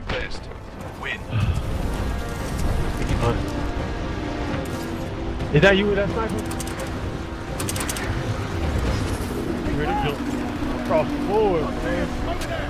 best. Win. Is that you with that sniper? You ready to jump across the board, man. Over there.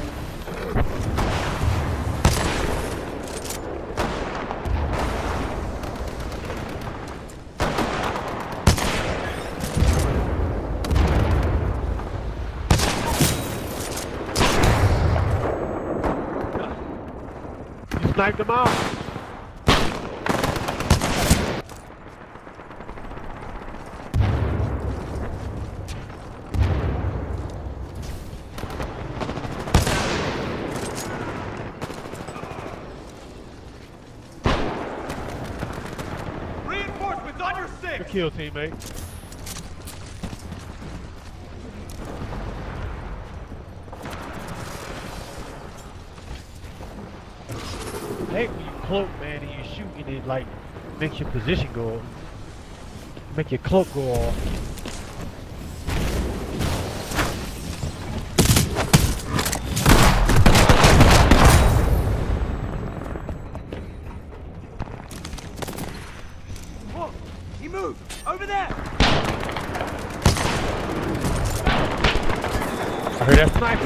Sniped them out. Reinforcements on your six. Good kill, teammate. Hey, when you cloak, man, and you shoot, and it like makes your position go off. Make your cloak go off. Look, he moved over there. I heard that sniper.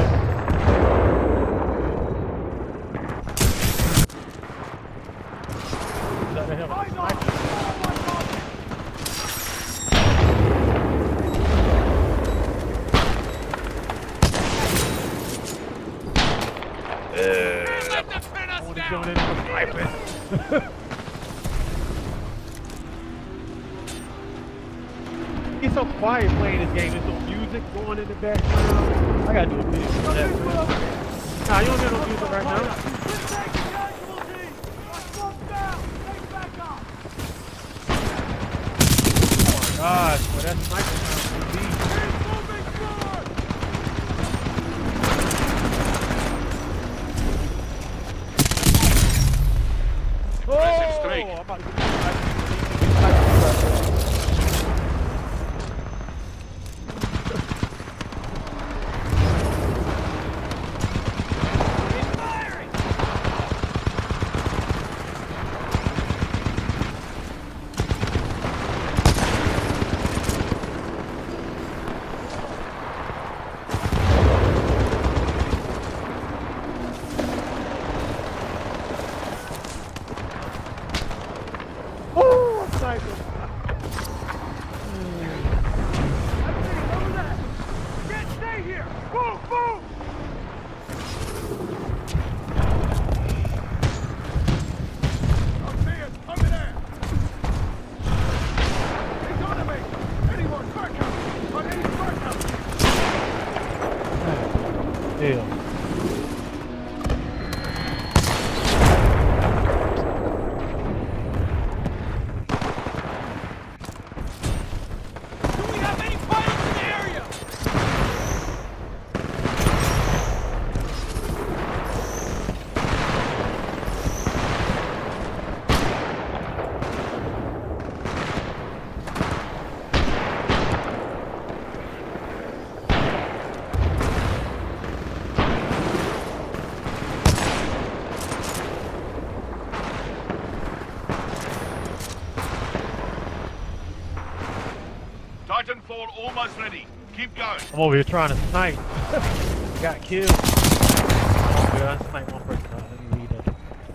He's so quiet playing this game. There's no music going in the background. I gotta do a video for that. Nah, you don't hear no music right now. Oh my gosh, boy, that's sniper sound beat. Oh, I'm about to get Titanfall almost ready. Keep going. I'm over here trying to snipe. Got killed. Oh, good. I sniped one person out. Let me read that.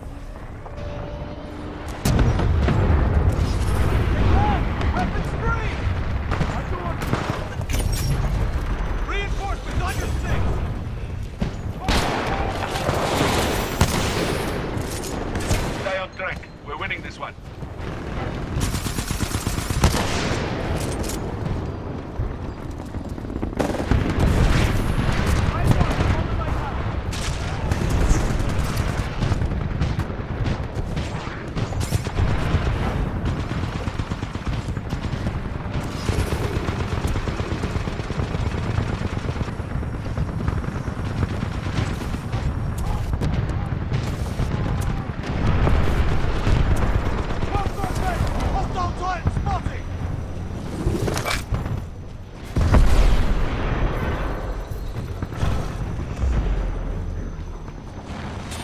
Weapons free! Reinforcements on your six! Stay on track. We're winning this one.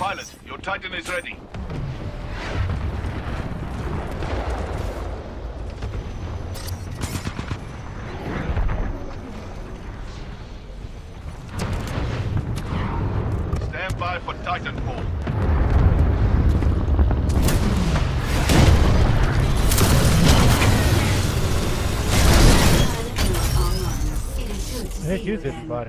Pilot, your Titan is ready. Stand by for Titanfall. Heck is everybody?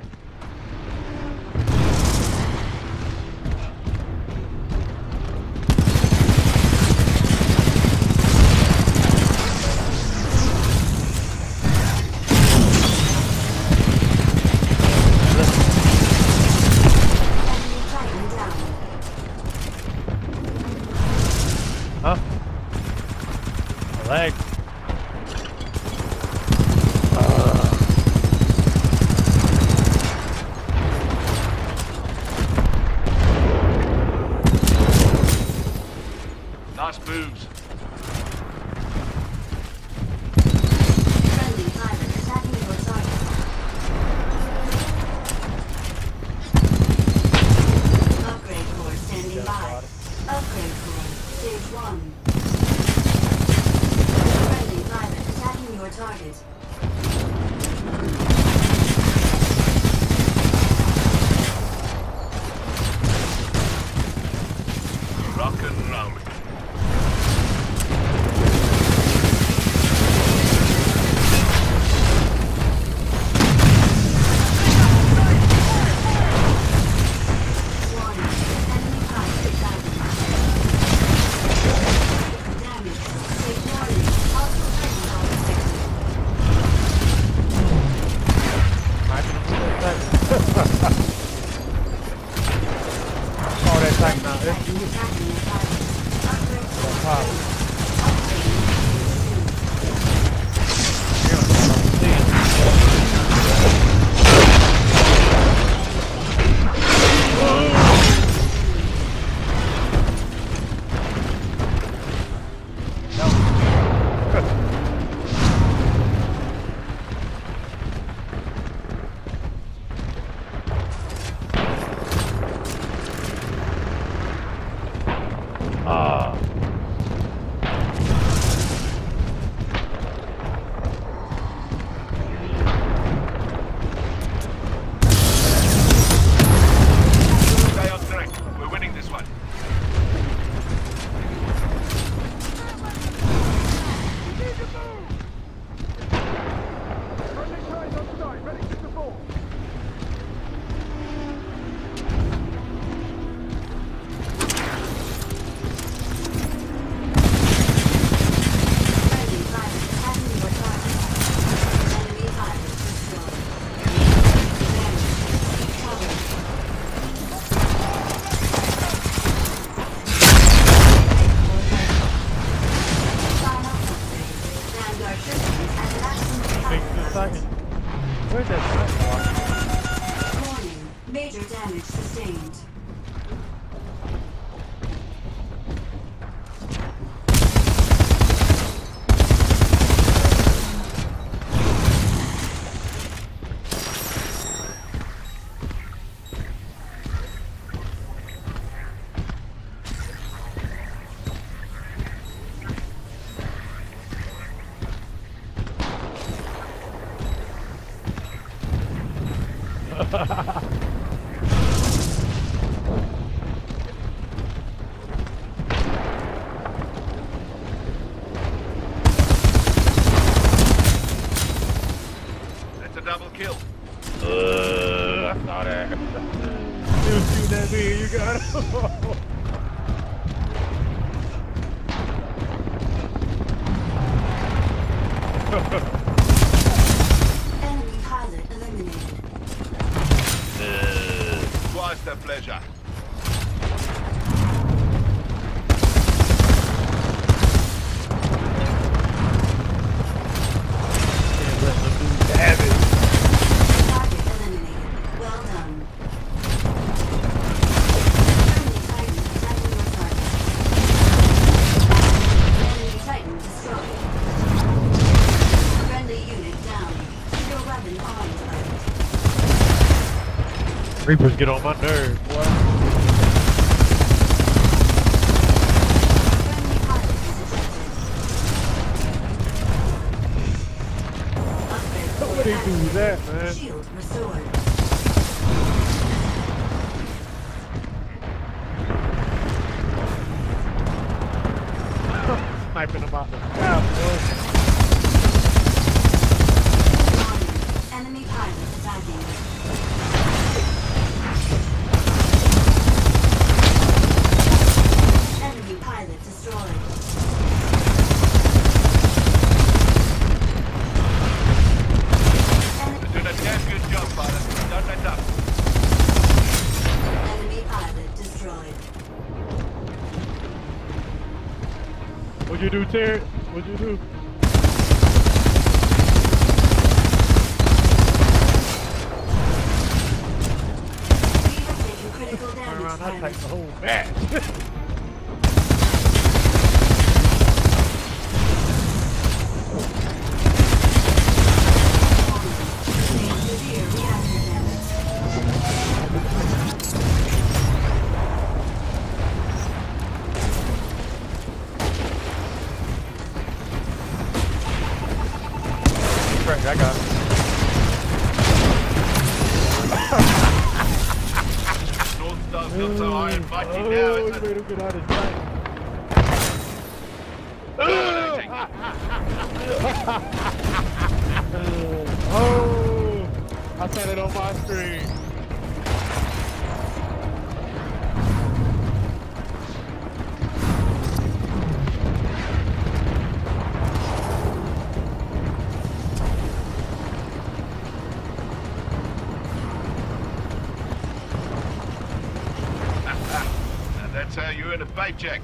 Huh? Lag. Nice moves. Friendly pilot attacking your target. Upgrade core standing by. Upgrade core, stage 1. Friendly pilot attacking your target. Rock and roll. Oh, that tank now. Let's do it. Stay on track. We're winning this one. Friendly pilot attacking your target. Enemy pilot destroyed. Damage. Cover. Final upgrade. Vanguard systems at maximum Big power Titan. output. Where's that tank? Warning. Major damage sustained. That's a double kill. I saw that. You was shooting at me and you got it. Enemy pilot eliminated. Twice the pleasure. Can't let them do damage. Target eliminated. Well done. Friendly Titan attacking your target. Enemy Titan destroyed. Friendly unit down. Your weapon armed. Reapers get on my nerves, boy. Who's that, man? Shield restored. Sniping him out the sky, Enemy pilot attacking. Enemy pilot destroyed. You're doing a damn good job, pilot. Don't let up. Enemy pilot destroyed. What'd you do, Terry? What'd you do? We have taken critical Turn damage. around, I Pilot. take the whole match. Severe reactor damage. Right, I got it. North Star's not so high and mighty now, Oh, is you it? made him get out of sight. Dominating. Oh, I saw it on my screen. And that's how you earn a paycheck.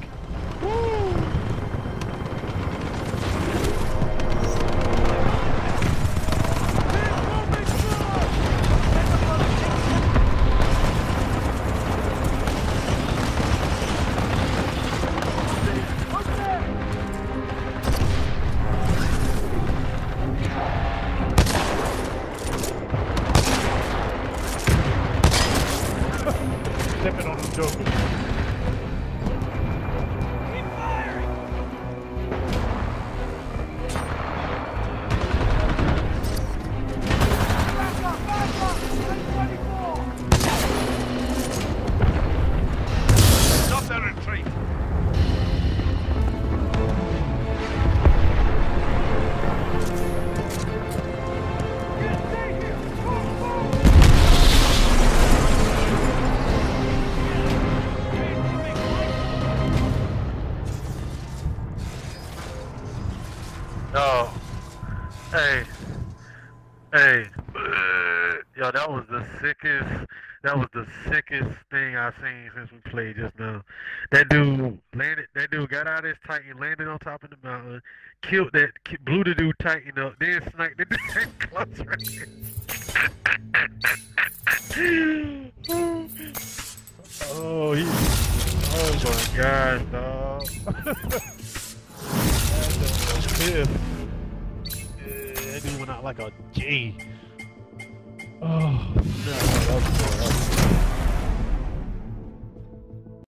Stepping on them jokers. Stop that retreat. Oh, hey, hey, yo, that was the sickest thing I've seen since we played just now. That dude got out of his Titan, landed on top of the mountain, killed blew the dude Titan up, then sniped the dude close right. Oh, oh my gosh, dog. That dude went out like a G. Oh, no, that was